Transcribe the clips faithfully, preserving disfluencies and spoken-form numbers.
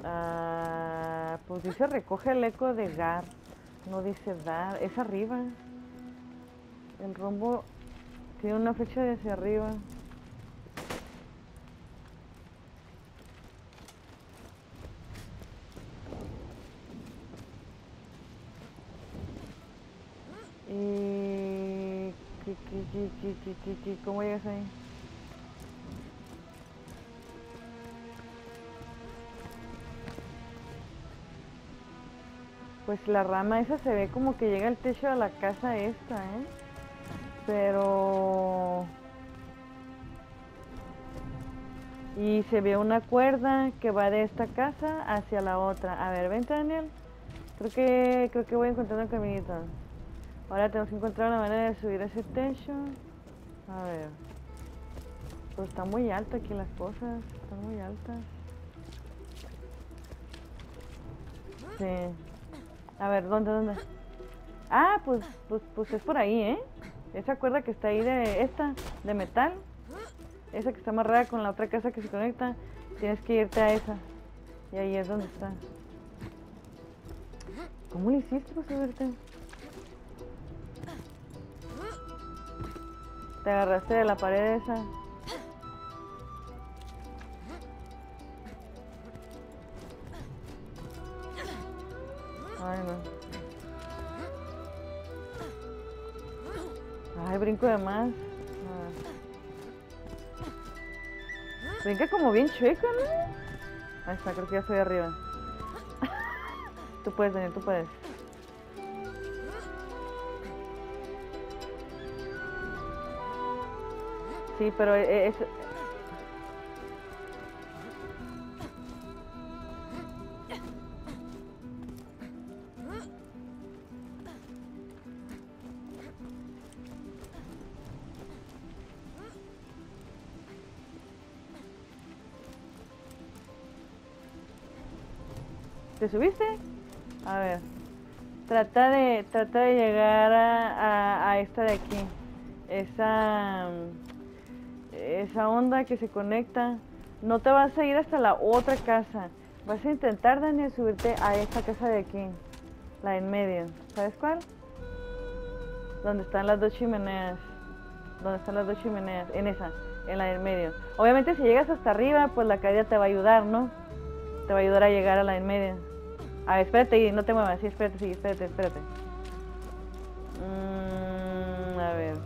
Ah, pues dice recoge el eco de Gar. No dice dar. Es arriba. El rombo tiene una flecha de hacia arriba. Y... ¿Qué, qué, qué, qué, qué, qué, qué? ¿Cómo llegas ahí? Pues la rama esa se ve como que llega al techo de la casa esta, ¿eh? Pero... Y se ve una cuerda que va de esta casa hacia la otra. A ver, vente, Daniel. Creo que, creo que voy encontrando el caminito. Ahora tenemos que encontrar una manera de subir a ese techo. A ver. Pues está muy alto aquí las cosas. Están muy altas. Sí. A ver, ¿dónde, dónde? Ah, pues, pues, pues es por ahí, ¿eh? Esa cuerda que está ahí de esta, de metal. Esa que está amarrada con la otra casa que se conecta. Tienes que irte a esa. Y ahí es donde está. ¿Cómo le hiciste para subirte? Te agarraste de la pared esa. Ay, no. Ay, brinco de más. Ah. Brinca como bien chueca, ¿no? Ahí está, creo que ya estoy arriba. Tú puedes, Daniel, tú puedes. Sí, pero es... ¿Te subiste? A ver. Trata de, trata de llegar a, a, a esta de aquí. Esa... Esa onda que se conecta. No te vas a ir hasta la otra casa. Vas a intentar, Daniel, subirte a esta casa de aquí. La de en medio. ¿Sabes cuál? Donde están las dos chimeneas. Donde están las dos chimeneas. En esa. En la del medio. Obviamente si llegas hasta arriba, pues la caída te va a ayudar, ¿no? Te va a ayudar a llegar a la del medio. A ver, espérate y no te muevas. Sí, espérate, sí, espérate, espérate. Mm, a ver.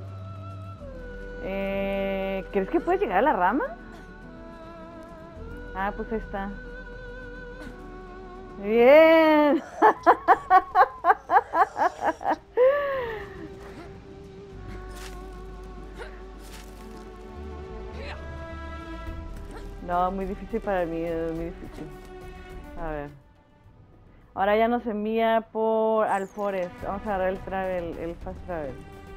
Eh, ¿Crees que puedes llegar a la rama? Ah, pues ahí está. Bien. No, muy difícil para mí, es muy difícil. A ver. Ahora ya nos envía por al Forest. Vamos a agarrar el travel, el fast travel.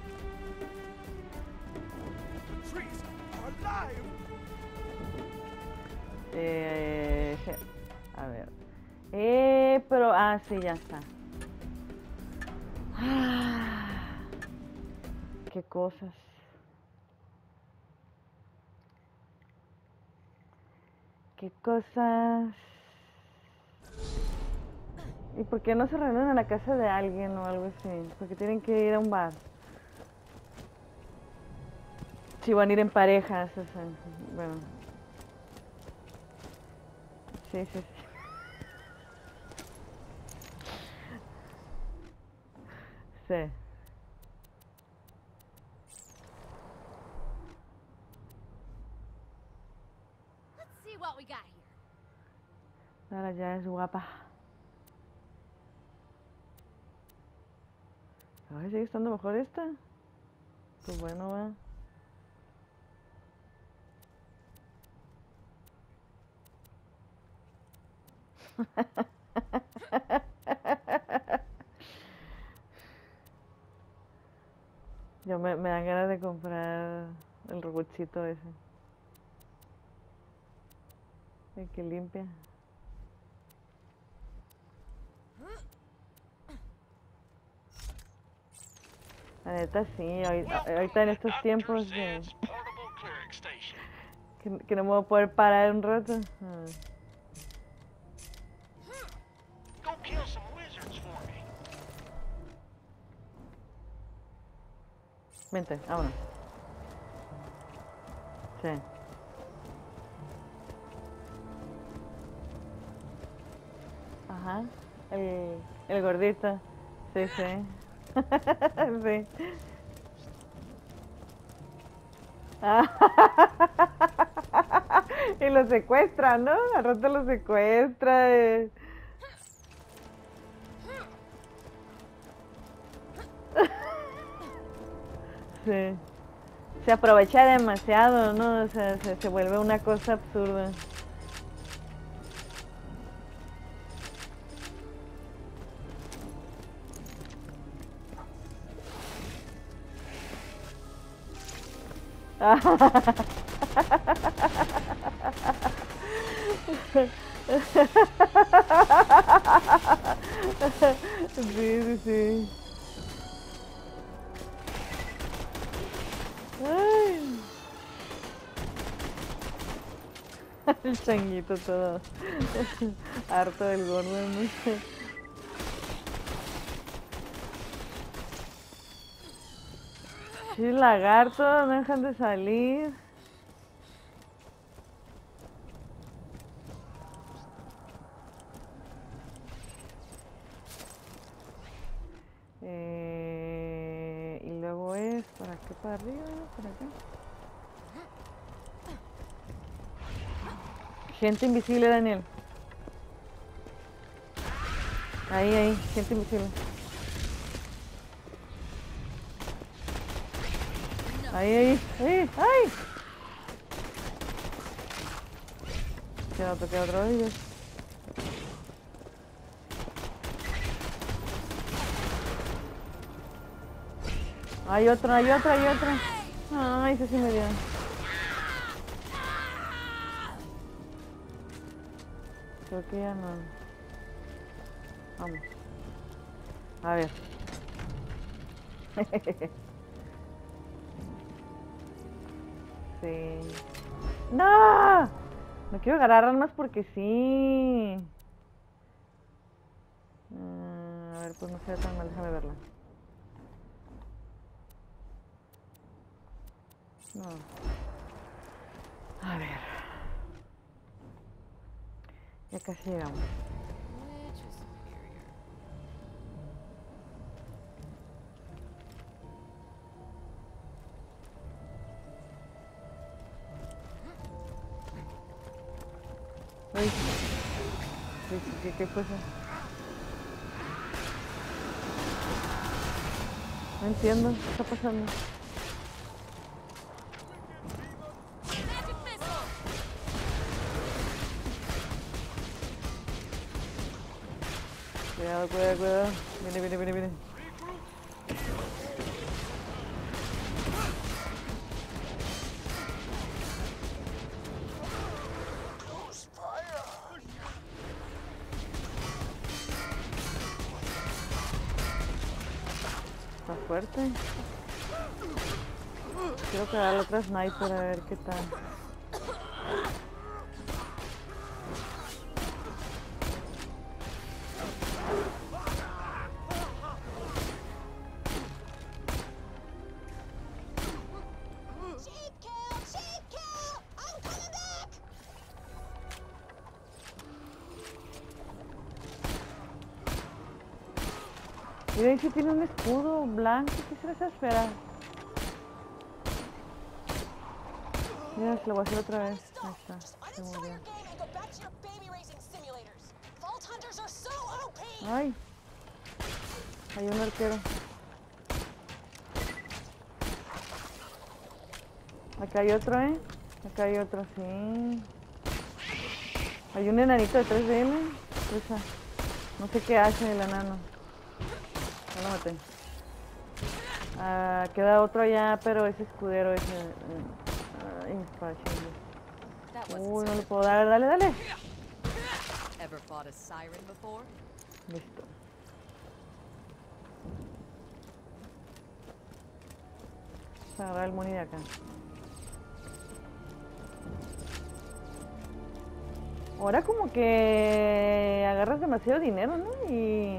Eh, a ver. Eh, pero, ah, sí, ya está. Ah, qué cosas. Qué cosas. ¿Y por qué no se reúnen en la casa de alguien o algo así? Porque tienen que ir a un bar. Si van a ir en parejas, o sea, bueno. Sí, sí, sí. Sí. Ahora ya es guapa. Ay, sigue estando mejor esta. Pues bueno, va. Yo me, me dan ganas de comprar el robotcito ese. El que limpia. La neta sí, ahorita, ahorita en estos tiempos de... que, que no me voy a poder parar un rato. Ah. kill some wizards for me. Vente, vámonos. Sí. Ajá. El, el gordito. Sí, sí. Sí. Y lo secuestra, ¿no? Al rato lo secuestra. eh. Sí. Se aprovecha demasiado, ¿no? O sea, se, se vuelve una cosa absurda. Sí, sí, sí. Ay. El changuito todo harto del gordo, no sé. Sí, lagartos, no dejan de salir. Eh, y luego es, ¿para qué? ¿Para arriba? ¿Para acá? Gente invisible, Daniel. Ahí, ahí, gente invisible. Ahí, ahí, ahí, ay. Queda otro, queda otro de ellos. Hay otro, hay otro, hay otro. Ay, ese sí me dio. Creo que ya no. Vamos. A ver. Sí. ¡No! No quiero agarrar armas porque sí. Mm, a ver, pues no sea tan mal, déjame verla. No. A ver. Ya casi llegamos. Which is superior? Ay. ¿Qué, qué, qué fue eso? No entiendo, ¿qué está pasando? Magic missile! Cuidado, cuidado, cuidado. Viene, viene, viene, viene. Está fuerte. Quiero pegarle otra sniper a ver qué tal. Sheep kill! Sheep kill! I'm coming back! Mira, ahí sí tiene un escudo blanco. ¿Qué será esa esfera? Mira, se lo voy a hacer otra vez. Ahí está. Just Se uninstall murió. your game and go back to your baby raising simulators. Vault hunters are so O P! Ay. Hay un arquero. Acá hay otro, ¿eh? Acá hay otro, sí. Hay un enanito detrás de él, ¿eh? Esa. No sé qué hace el enano. No lo maté. Ah, queda otro allá, pero es escudero ese. eh, Ay, mi espada, chingue. That wasn't Uy, no so le puedo dar. Dale, dale. Ever fought a siren before? Listo. Vamos a agarrar el money de acá. Ahora como que agarras demasiado dinero, ¿no? Y...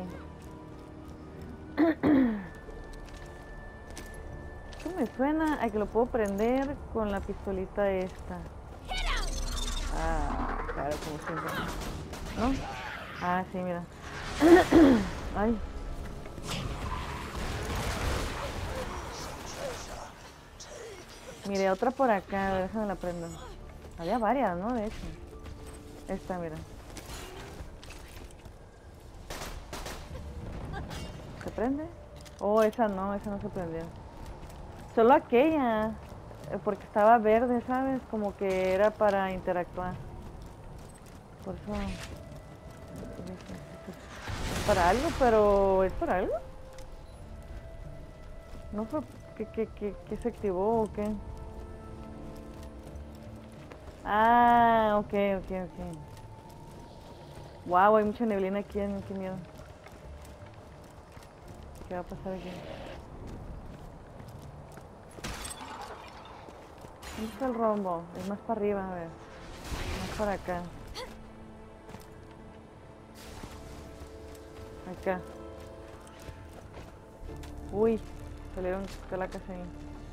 Esto me suena a que lo puedo prender con la pistolita esta. Ah, claro, como siempre. ¿No? Ah, sí, mira. Ay. Mire, otra por acá, a ver, déjame la prendo. Había varias, ¿no? De hecho. Esta, mira. ¿Se prende? Oh, esa no, esa no se prendió. Solo aquella, eh, porque estaba verde, ¿sabes? Como que era para interactuar. Por eso... Es para algo, pero... ¿Es para algo? ¿No fue que, que, que, que se activó o qué? Ah, ok, ok, ok. Wow, hay mucha neblina aquí, qué miedo. ¿Qué va a pasar aquí? ¿Dónde está el rombo? Es más para arriba, a ver. Más para acá. Acá. Uy, salieron calacas ahí.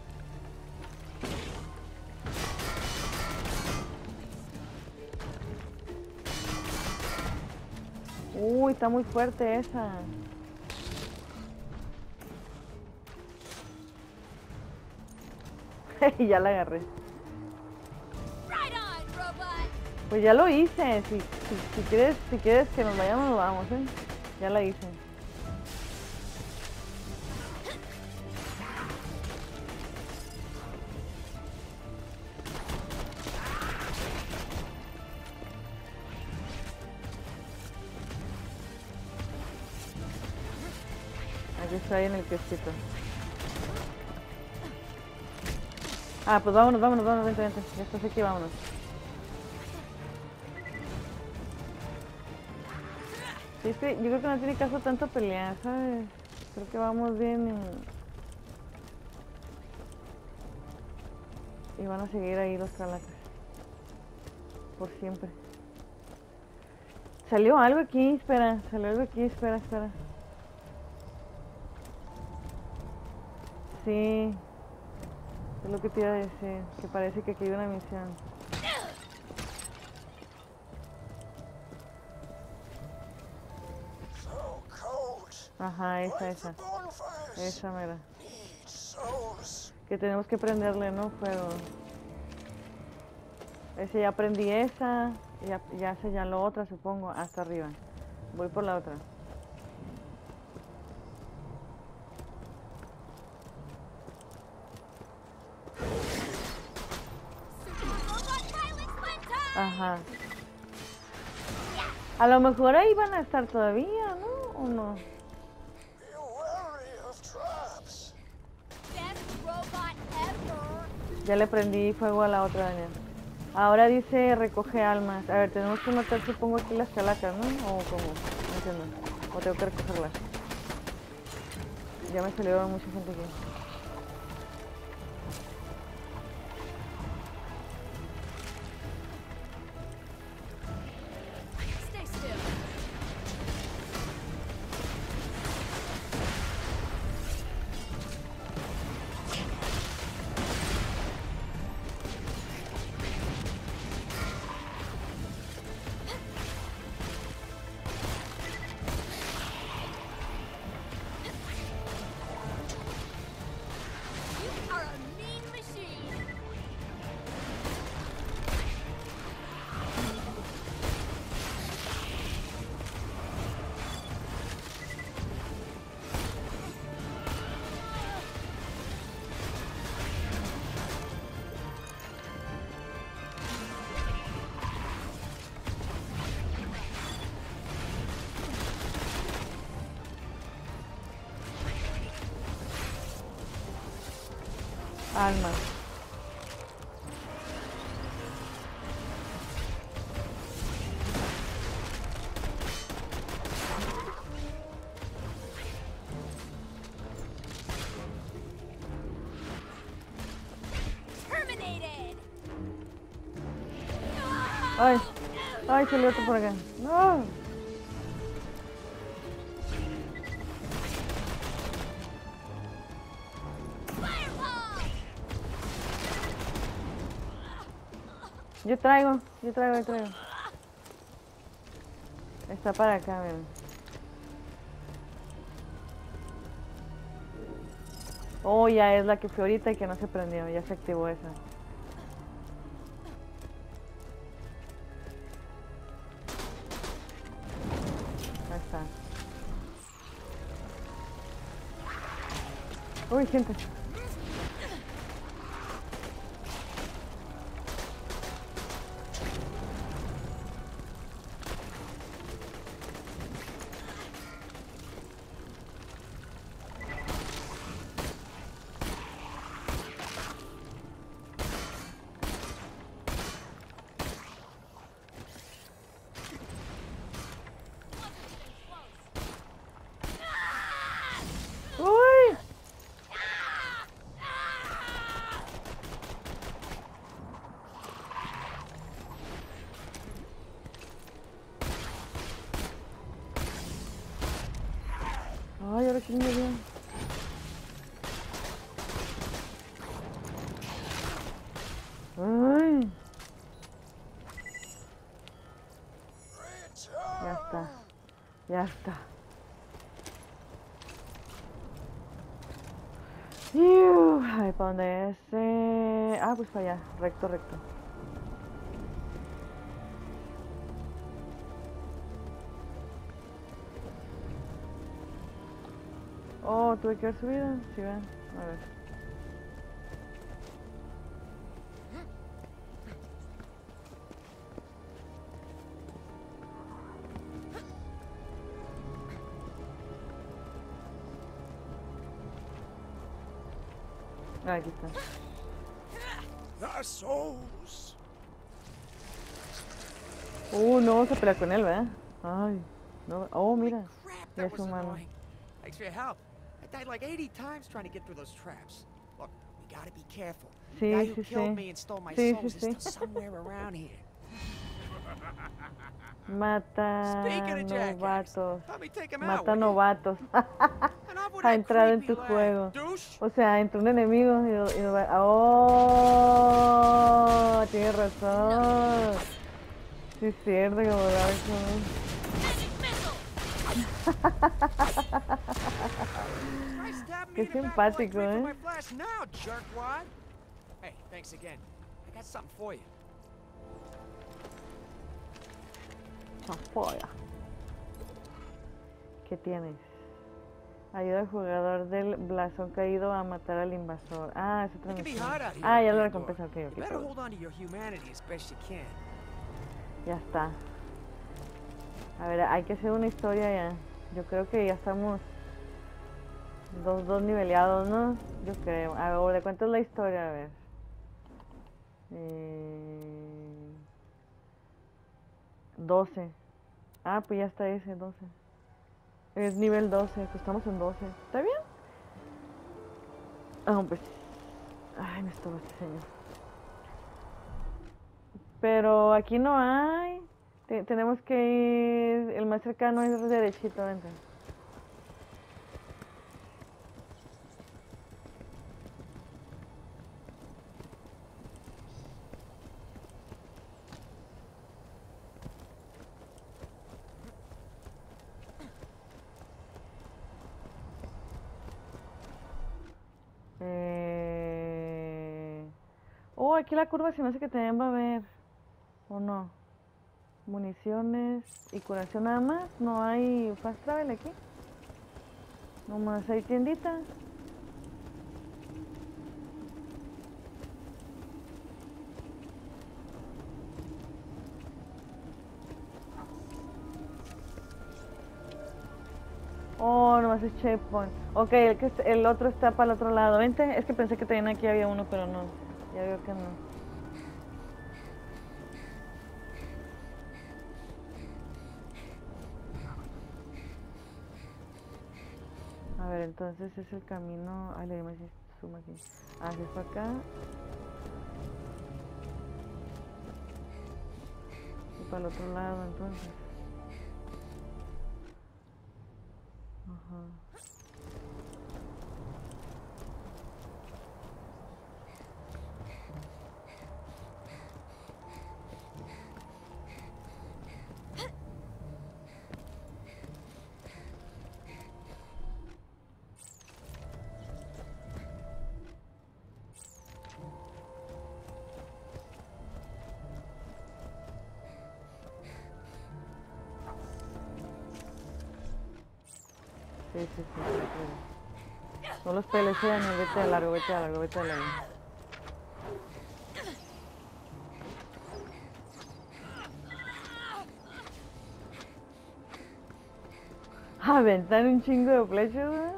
Uy, está muy fuerte esa. Ya la agarré. Right on, robot. Pues ya lo hice. Si, si, si quieres, si quieres que nos vayamos, nos vamos, ¿eh? Ya la hice. Aquí estoy en el kiosquito. Ah, pues vámonos, vámonos, vámonos, vente, vente. Ya estás aquí, vámonos. Sí, es que yo creo que no tiene caso tanto pelear, ¿sabes? Creo que vamos bien y... y van a seguir ahí los calacas. Por siempre. Salió algo aquí, espera. Salió algo aquí, espera, espera. Sí. Es lo que te iba a decir. Que parece que aquí hay una misión. So cold. Ajá, esa, Light esa. for bonfires. Esa, mira. Need souls. Que tenemos que prenderle, ¿no? Fuego. Ese ya prendí esa. Ya, ya sé ya lo otra, supongo. Hasta arriba. Voy por la otra. Ajá. A lo mejor ahí van a estar todavía, ¿no? ¿O no? Be wary of traps. Best robot ever. Ya le prendí fuego a la otra, Daniel. Ahora dice recoge almas. A ver, tenemos que matar, supongo, aquí las calacas, ¿no? ¿O cómo? No entiendo. O tengo que recogerlas. Ya me salió mucha gente aquí. Stay still. You are a mean machine. Almas. Terminated. Ay, Ay, salió otro por acá. No. Yo traigo, yo traigo, yo traigo. Está para acá, miren. Oh, ya es la que fue ahorita y que no se prendió. Ya se activó esa. Ahí está. Uy, gente. Uy. Ay, ahora quién me dio. Ay. Ya está. Ya está. Iu, a ver, ¿para dónde es? Eh, Ah, pues para allá. Recto, recto. Oh, tuve que haber subido. Sí, ven. A ver. Ah, aquí está. The souls. Uh, no vamos a pelear con él, ¿verdad? Ay, no. Oh, mira. Crap, Ya that es was humano. annoying. Thanks for your help. I died like eighty times trying to get through those traps. Look, we gotta be careful. The Sí, guy who sí, killed sí. me and stole my Sí, souls sí, is sí. still somewhere around here. Mata Speaking of jackass, novatos. help me take him out, Mata will you? novatos. Enough with Ha that entrado en creepy tu laugh, juego. douche. O sea, entró un enemigo y, lo- y lo va- ¡Oh! Tienes razón. Sí, es cierto que volaba eso. Try stabbing me Qué in the back while I simpático, wait for ¿eh? my flash now, jerkwad. Hey, thanks again. I got something for you. Chapoya. ¿Qué tienes? Ayuda al jugador del blasón caído a matar al invasor. Ah, es otra It can be misión. hot out here. Ah, in ya lo Pandora. recompensa. Ok, You ok, better perdón. hold on to your humanity as best you can. Ya está. A ver, hay que hacer una historia ya. Yo creo que ya estamos dos, dos niveleados, ¿no? Yo creo. A ver, ¿de cuánto es la historia? A ver. Eh... doce. Ah, pues ya está ese, doce. Es nivel doce, pues estamos en doce. ¿Está bien? Ah, pues... Ay, me estorba este señor. Pero aquí no hay. Te- tenemos que ir... El más cercano es derechito, vente. Eh... Oh, aquí la curva se me hace que también va a haber. ¿O no? Municiones y curación nada más. No hay fast travel aquí. Nomás hay tienditas. Oh, nomás es checkpoint. Ok, el, que, es- el otro está para el otro lado. Vente, es que pensé que también aquí había uno, pero no. Ya veo que no. A ver, entonces es el camino. Ay, le dimos zoom aquí. Ah, si es para acá. para el otro lado, entonces. Ajá. Sí, sí, sí, sí, sí. No los pelees, Daniel, vete de largo, vete de largo, vete de largo. Aventan un chingo de flechas, ¿eh?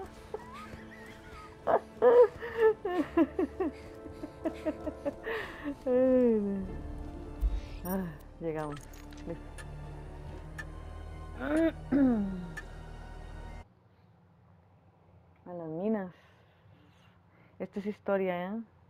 Ah, llegamos. Listo. A las minas. Esta es historia, ¿eh?